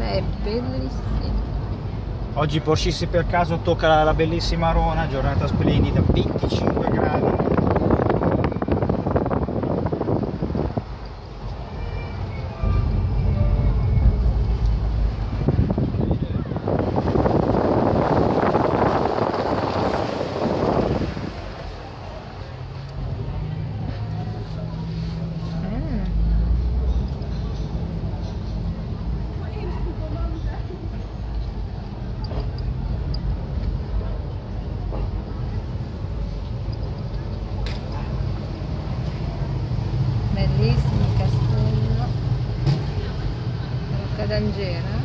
è bellissimo. Oggi Porsche, se per caso tocca la bellissima Arona, giornata splendida, 25 gradi. Bellissimo il castello, Rocca d'Angera.